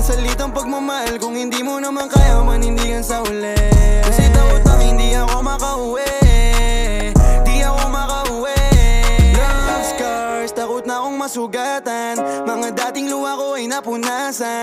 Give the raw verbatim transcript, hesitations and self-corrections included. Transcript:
salitang pagmamahal kung hindi mo naman kaya manindigan sa uli. Kasi takot lang hindi ako makauwi, di ako makauwi. Love scars, takot na akong masugatan, mga dating luha ko ay napunasan.